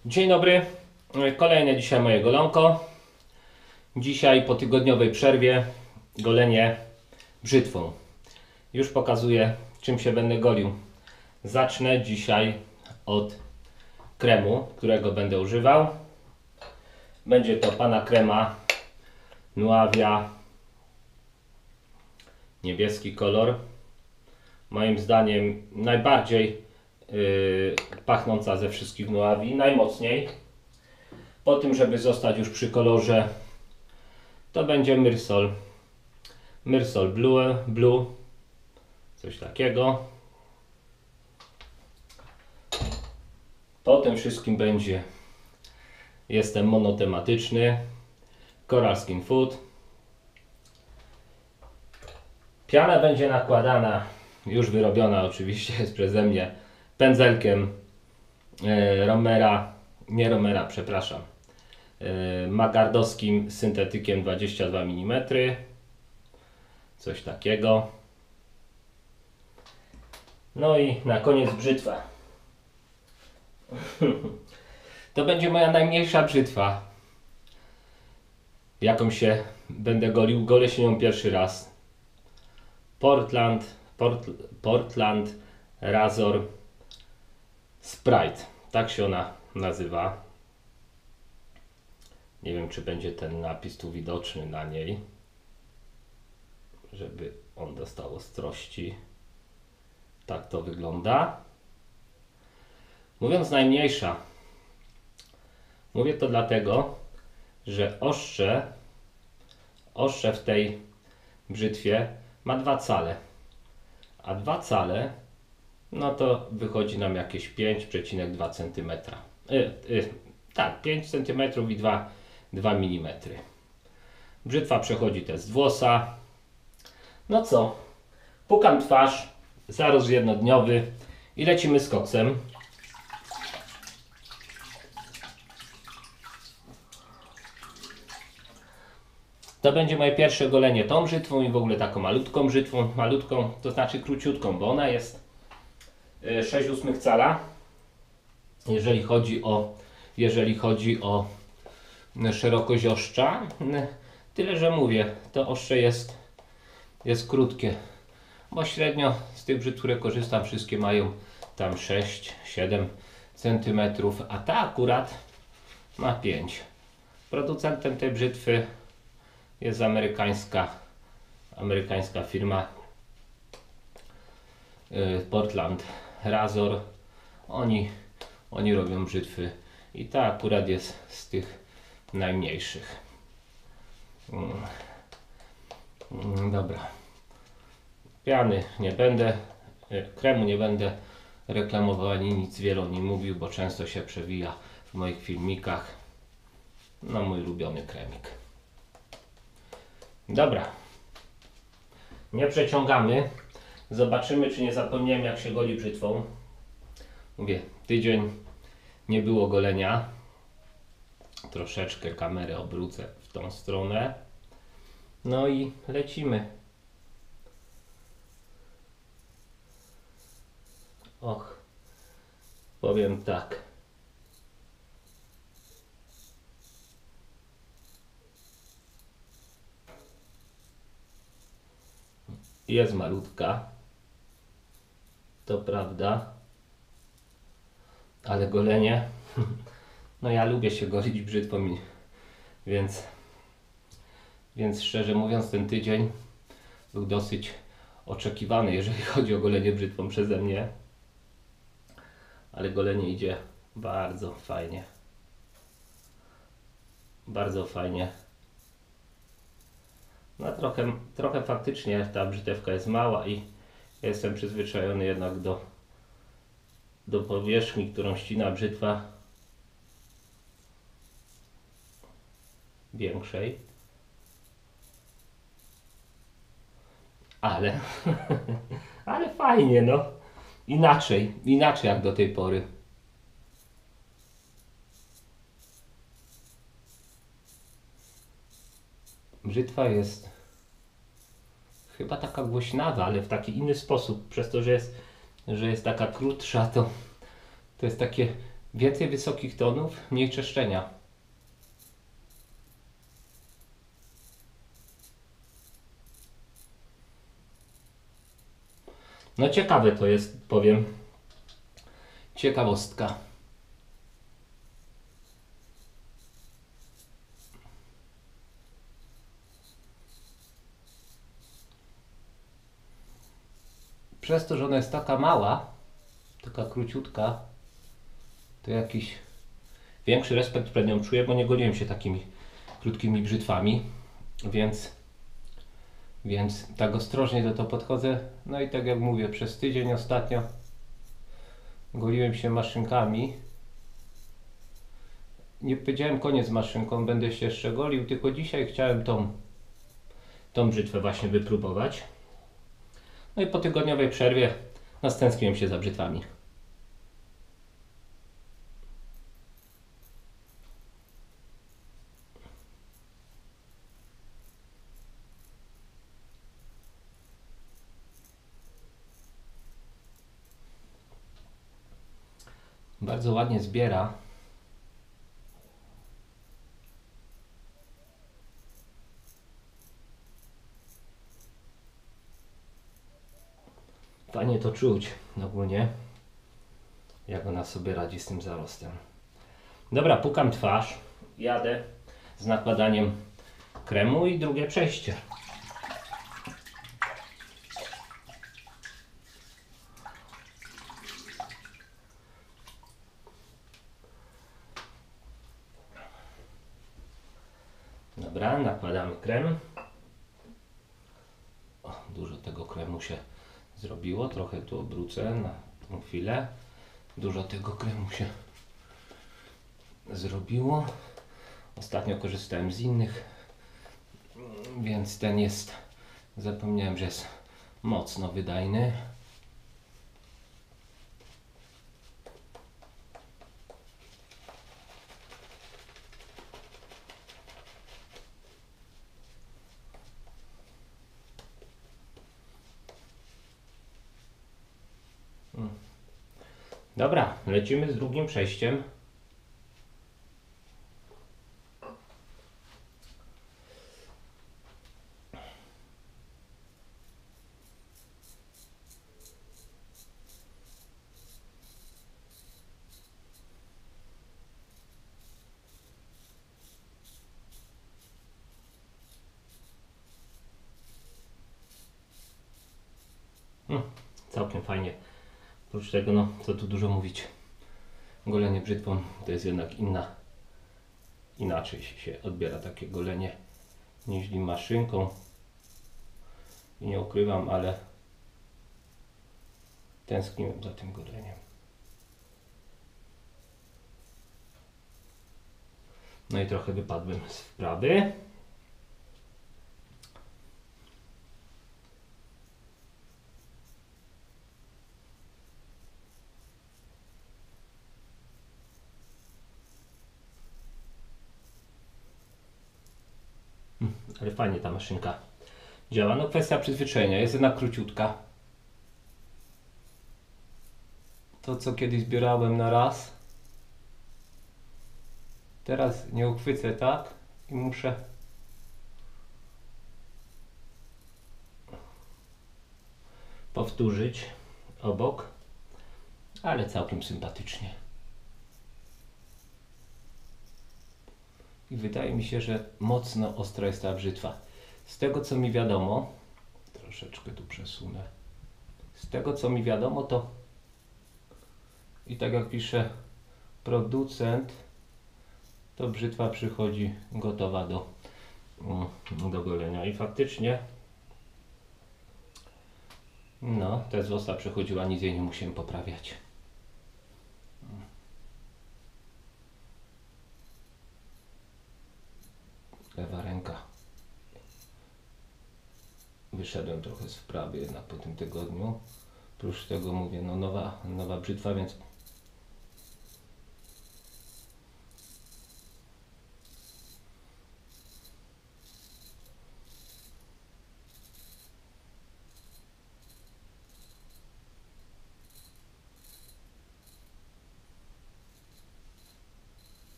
Dzień dobry, kolejne dzisiaj moje golonko. Dzisiaj po tygodniowej przerwie golenie brzytwą. Już pokazuję, czym się będę golił. Zacznę dzisiaj od kremu, którego będę używał. Będzie to pana krema Nuavia, niebieski kolor. Moim zdaniem najbardziej pachnąca ze wszystkich Nuavi, najmocniej. Po tym, żeby zostać już przy kolorze, to będzie Myrsol Blue, coś takiego. Po tym wszystkim będzie, jestem monotematyczny, Coral Skin Food. Piana będzie nakładana, już wyrobiona oczywiście jest przeze mnie, pędzelkiem magardowskim syntetykiem 22 mm, coś takiego. No i na koniec brzytwa. To będzie moja najmniejsza brzytwa, jaką się będę golił. Golę się nią pierwszy raz. Portland Razor Sprite, tak się ona nazywa. Nie wiem, czy będzie ten napis tu widoczny na niej, żeby on dostał ostrości. Tak to wygląda. Mówiąc najmniejsza, mówię to dlatego, że ostrze w tej brzytwie ma 2 cale, a 2 cale no to wychodzi nam jakieś 5,2 cm. Tak, 5 cm i 2 mm. Brzytwa przechodzi test włosa. No co? Pukam twarz, zarost jednodniowy i lecimy z koksem. To będzie moje pierwsze golenie tą brzytwą i w ogóle taką malutką brzytwą. Malutką, to znaczy króciutką, bo ona jest 6/8 cala. Jeżeli chodzi o szerokość ostrza. Tyle, że mówię, to ostrze jest krótkie. Bo średnio z tych brzytw, które korzystam, wszystkie mają tam 6-7 cm, a ta akurat ma 5. Producentem tej brzytwy jest amerykańska firma Portland Razor. Oni robią brzytwy i ta akurat jest z tych najmniejszych. Dobra. Piany nie będę, kremu nie będę reklamował ani nic wiele nie mówił, bo często się przewija w moich filmikach. No, mój ulubiony kremik. Dobra. Nie przeciągamy. Zobaczymy, czy nie zapomniałem, jak się goli brzytwą. Mówię, tydzień nie było golenia. Troszeczkę kamerę obrócę w tą stronę. No i lecimy. Och, powiem tak. Jest malutka, to prawda, ale golenie, no ja lubię się golić brzytwą, więc szczerze mówiąc ten tydzień był dosyć oczekiwany, jeżeli chodzi o golenie brzytwą przeze mnie, ale golenie idzie bardzo fajnie, bardzo fajnie. No trochę faktycznie ta brzytewka jest mała i ja jestem przyzwyczajony jednak do powierzchni, którą ścina brzytwa, większej. Ale ale fajnie, no. Inaczej jak do tej pory. Brzytwa jest chyba taka głośnawa, ale w taki inny sposób, przez to, że jest taka krótsza, to jest takie Więcej wysokich tonów, mniej czeszczenia. No ciekawe to jest, powiem. Ciekawostka. Przez to, że ona jest taka mała, taka króciutka, to jakiś większy respekt przed nią czuję, bo nie goniłem się takimi krótkimi brzytwami, więc tak ostrożnie do to podchodzę. No i tak jak mówię, przez tydzień ostatnio goliłem się maszynkami. Nie powiedziałem koniec z maszynką, będę się jeszcze golił, tylko dzisiaj chciałem tą brzytwę właśnie wypróbować. No i po tygodniowej przerwie stęskniłem się za brzytwami. Bardzo ładnie zbiera. Fajnie to czuć ogólnie, jak ona sobie radzi z tym zarostem. Dobra, pukam twarz, jadę z nakładaniem kremu i drugie przejście. Dobra, nakładamy krem. O, dużo tego kremu się zrobiło, trochę tu obrócę na tą chwilę. Dużo tego kremu się zrobiło. Ostatnio korzystałem z innych, więc ten jest, zapomniałem, że jest mocno wydajny. Dobra, lecimy z drugim przejściem. Całkiem fajnie. Oprócz tego, no co tu dużo mówić, golenie brzytwą to jest jednak inaczej się odbiera takie golenie niż maszynką. I nie ukrywam, ale tęskniłem za tym goleniem. No i trochę wypadłem z wprawy. Ale fajnie ta maszynka działa. No kwestia przyzwyczajenia, jest jednak króciutka. To co kiedyś zbierałem na raz, teraz nie uchwycę tak i muszę powtórzyć obok, ale całkiem sympatycznie. I wydaje mi się, że mocno ostra jest ta brzytwa. Z tego co mi wiadomo, troszeczkę tu przesunę, z tego co mi wiadomo to i tak jak pisze producent, to brzytwa przychodzi gotowa do golenia i faktycznie no, ta z osta przechodziła, nic jej nie musiałem poprawiać. Lewa ręka. Wyszedłem trochę z wprawy jednak po tym tygodniu. Oprócz tego mówię, no nowa brzytwa, więc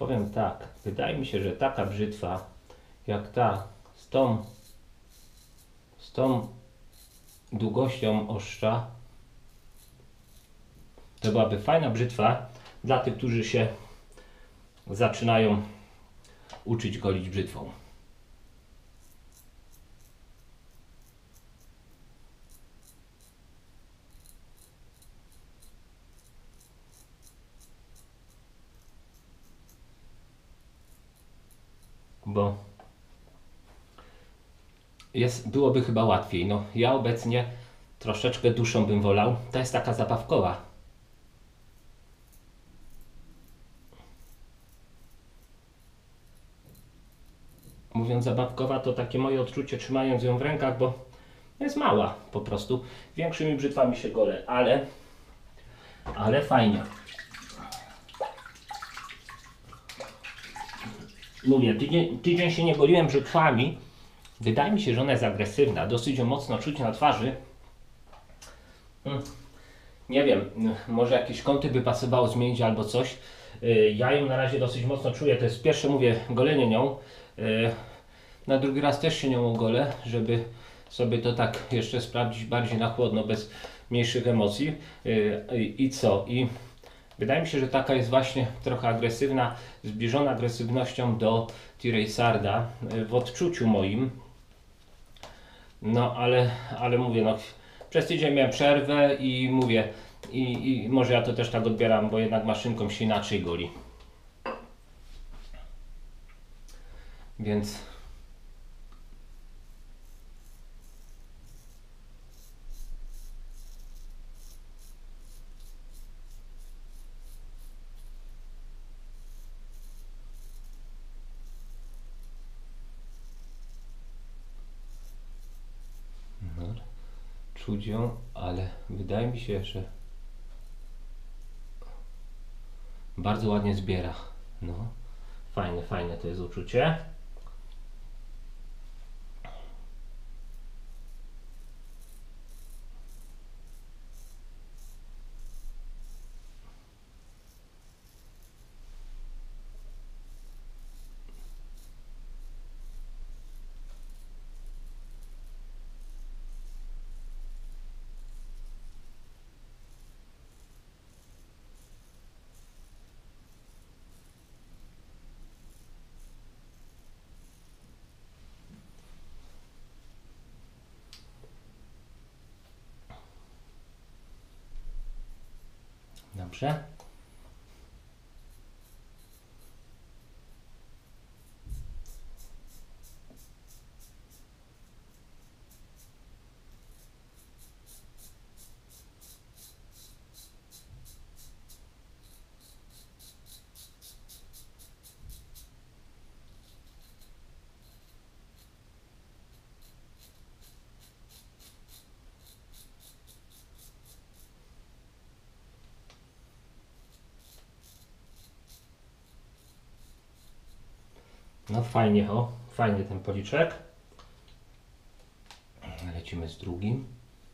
powiem tak, wydaje mi się, że taka brzytwa jak ta z tą długością ostrza to byłaby fajna brzytwa dla tych, którzy się zaczynają uczyć golić brzytwą. Bo byłoby chyba łatwiej. No, ja obecnie troszeczkę dłuższą bym wolał. Ta jest taka zabawkowa. Mówiąc zabawkowa, to takie moje odczucie trzymając ją w rękach, bo jest mała po prostu. Większymi brzytwami się golę, ale fajnie. Mówię, tydzień się nie goliłem brzytwami. Wydaje mi się, że ona jest agresywna, dosyć ją mocno czuć na twarzy. Nie wiem, może jakieś kąty by pasowało zmienić albo coś. Ja ją na razie dosyć mocno czuję, to jest pierwsze, mówię, golenie nią. Na drugi raz też się nią ogolę, żeby sobie to tak jeszcze sprawdzić bardziej na chłodno, bez mniejszych emocji. I co? I wydaje mi się, że taka jest właśnie trochę agresywna, zbliżona agresywnością do T-Race'arda w odczuciu moim. No ale mówię, no przez tydzień miałem przerwę i mówię, i może ja to też tak odbieram, bo jednak maszynką się inaczej goli. Więc no, czuć ją, ale wydaje mi się, że bardzo ładnie zbiera. No, fajne to jest uczucie. Dobrze. No fajnie, fajnie ten policzek. Lecimy z drugim.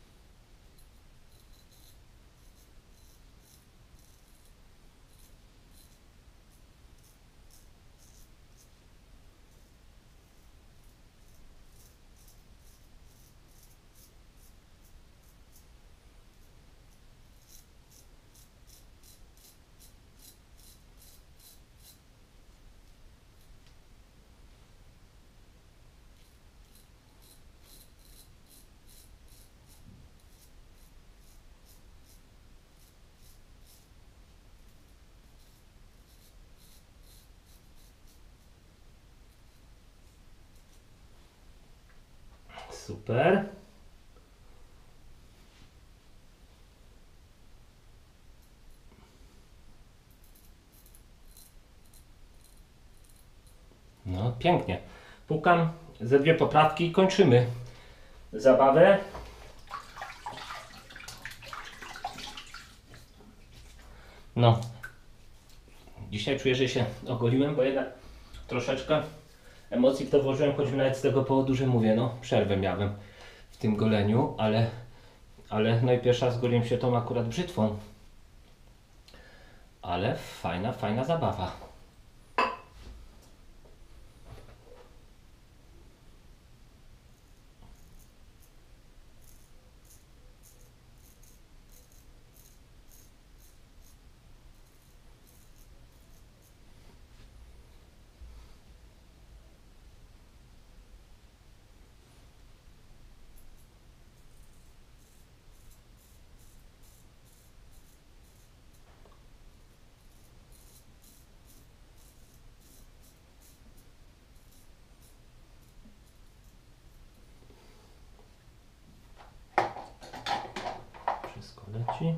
Super. No, pięknie. Pukam ze 2 poprawki i kończymy zabawę. No, dzisiaj czuję, że się ogoliłem, bo jednak troszeczkę emocji w to włożyłem, choćby nawet z tego powodu, że mówię, no przerwę miałem w tym goleniu, ale no i pierwszy raz goliłem się tą akurat brzytwą. Ale fajna zabawa. leci.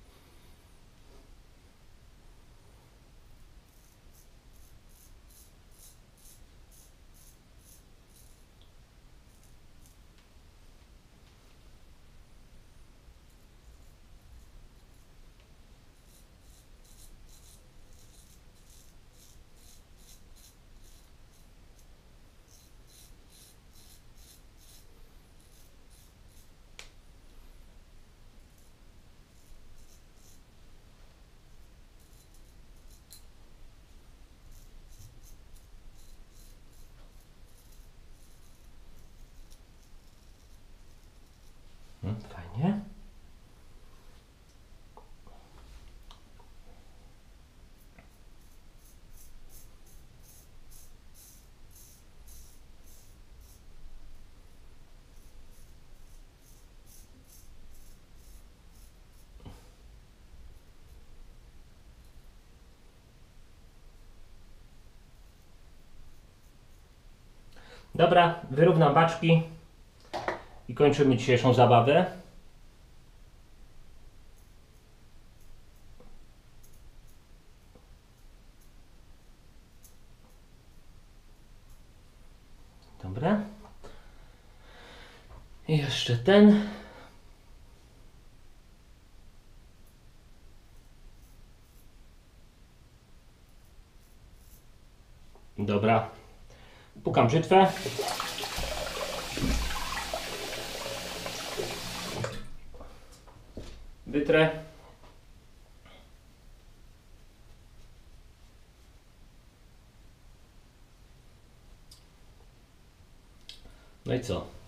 Fajnie. Dobra, wyrównam baczki i kończymy dzisiejszą zabawę. Dobra. I jeszcze ten. Dobra. Pukam brzytwę. Wytrę. No i co?